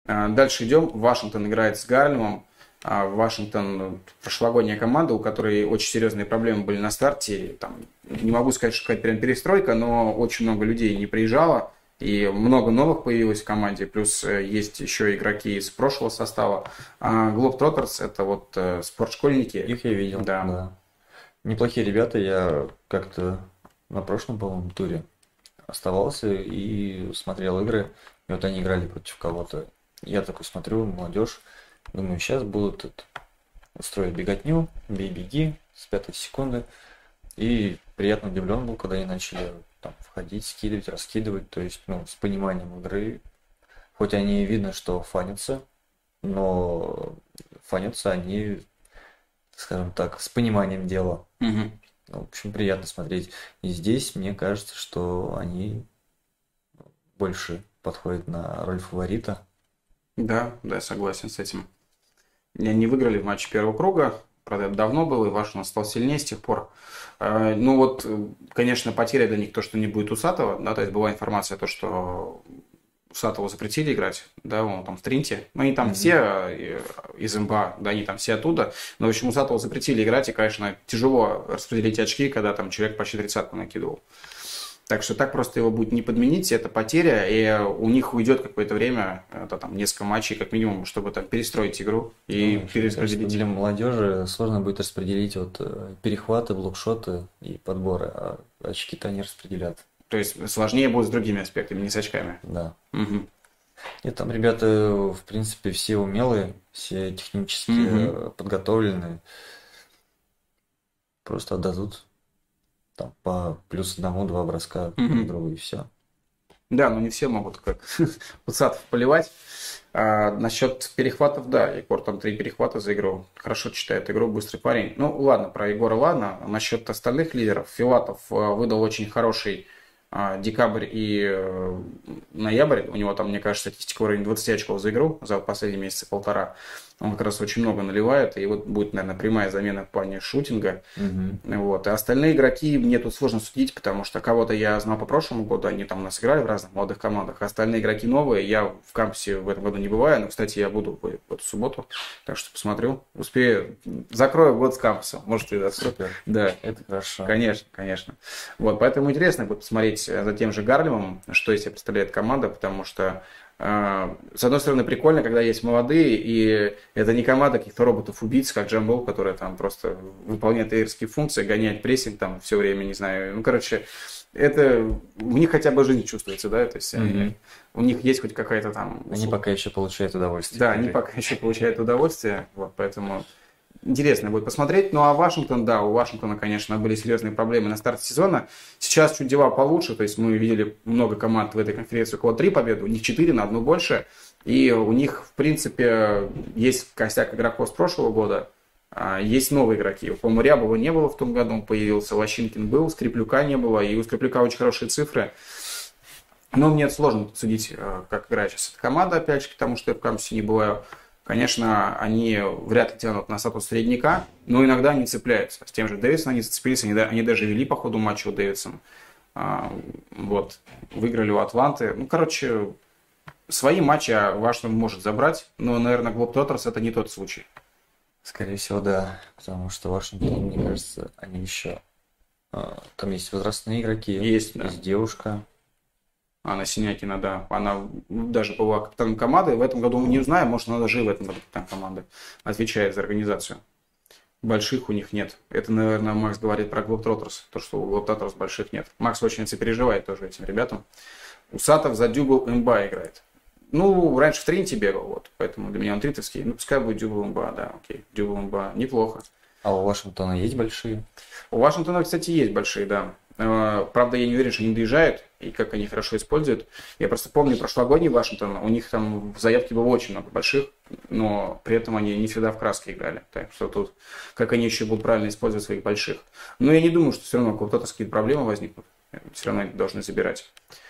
Дальше идем. Вашингтон играет с Гарлемом. Вашингтон прошлогодняя команда, у которой очень серьезные проблемы были на старте. Там, не могу сказать, что какая-то прям перестройка, но очень много людей не приезжало. И много новых появилось в команде. Плюс есть еще игроки из прошлого состава. Globetrotters — это вот спортшкольники. Их я видел, Да. да. Неплохие ребята, я как-то на прошлом, по-моему, туре оставался и смотрел игры. И вот они играли против кого-то. Я такой смотрю, молодежь. Думаю, сейчас будут устроить беготню, бей-беги с 5 секунды. И приятно удивлен был, когда они начали там входить, скидывать, раскидывать. То есть, с пониманием игры. Хоть они видно, что фанятся, но фанятся они, скажем так, с пониманием дела. Угу. В общем, приятно смотреть. И здесь, мне кажется, что они больше подходят на роль фаворита. Да, согласен с этим. Они выиграли в матче первого круга. Правда, это давно было, и Вашингтон стал сильнее с тех пор. Конечно, потеря для них то, что не будет Усатова. Да, то есть была информация, то, что Усатову запретили играть, да, он там в Тринте. Они там все из МБА, да, они там все оттуда. Но, в общем, Усатову запретили играть, и, конечно, тяжело распределить очки, когда там человек почти 30-ку накидывал. Так что так просто его будет не подменить, это потеря, и у них уйдет какое-то время, это там несколько матчей как минимум, чтобы там перестроить игру и перераспределить. Для молодежи сложно будет распределить перехваты, блокшоты и подборы, а очки-то они распределят. То есть сложнее будет с другими аспектами, не с очками. Да. Угу. И там ребята, в принципе, все умелые, все технически подготовленные. Просто отдадут там по +1-2 броска друг другу, и все. Да, но не все могут как Усатов поливать. Насчет перехватов, да, Егор там 3 перехвата за игру. Хорошо читает игру, быстрый парень. Ну, ладно, про Егора ладно. Насчет остальных лидеров. Филатов выдал очень хороший декабрь и ноябрь. У него там, мне кажется, статистика уровень 20 очков за игру за последние месяца полтора. Он как раз очень много наливает, и вот будет, наверное, прямая замена в плане шутинга. Вот. И остальные игроки мне тут сложно судить, потому что кого-то я знал по прошлому году, они там у нас играли в разных молодых командах. А остальные игроки новые, я в кампусе в этом году не бываю, но, кстати, я буду в эту субботу, так что посмотрю. Успею, закрою год с кампуса, может, и Супер. Да. Это хорошо. Конечно. Вот, поэтому интересно будет посмотреть за тем же Гарлемом, что из себя представляет команда, потому что с одной стороны, прикольно, когда есть молодые, и это не команда каких-то роботов-убийц, как Джамбол, которая там просто выполняет эйрские функции, гоняет прессинг там все время, не знаю. Это у них хотя бы жизнь чувствуется, да, то есть у них есть хоть какая-то там... Они пока еще получают удовольствие. Да, они пока еще получают удовольствие, вот, поэтому... Интересно будет посмотреть. Ну, а Вашингтон, да, у Вашингтона, конечно, были серьезные проблемы на старте сезона. Сейчас чуть дела получше, то есть мы видели много команд в этой конференции, у кого 3 победы, у них 4, на одну больше. И у них, в принципе, есть костяк игроков с прошлого года, есть новые игроки. По-моему, Рябова не было в том году, он появился, Лощинкин был, Скриплюка не было, и у Скриплюка очень хорошие цифры. Но мне сложно судить, как играет сейчас эта команда, опять же, потому что я в кампусе не бываю. Конечно, они вряд ли тянут на статус средняка, но иногда они цепляются. С тем же Дэвидсоном они зацепились, они даже вели по ходу матча у Дэвидсона. Вот, выиграли у Атланты. Свои матчи Вашингтон может забрать, но, наверное, Globetrotters это не тот случай. Скорее всего, да, потому что Вашингтон, мне кажется, они еще... Там есть возрастные игроки, есть девушка. Анна Синякина, да. Она даже была капитаном команды. В этом году мы не знаем, может, она даже и в этом году капитан команды. Отвечает за организацию. Больших у них нет. Это, наверное, Макс говорит про Globetrotters. То, что у Globetrotters больших нет. Макс очень сопереживает тоже этим ребятам. Усатов за Дюбл МБА играет. Ну, раньше в Тринте бегал, вот. Поэтому для меня он тринтовский. Ну, пускай будет Дюбл МБА, да, окей. Дюбл МБА. Неплохо. А у Вашингтона есть большие? У Вашингтона, кстати, есть большие, да. Правда, я не уверен, что они доезжают и как они хорошо используют. Я просто помню прошлогодний Вашингтон, у них там в заявке было очень много больших, но при этом они не всегда в краске играли. Так что тут, как они еще будут правильно использовать своих больших. Но я не думаю, что все равно у кого-то какие-то проблемы возникнут. Все равно они должны забирать.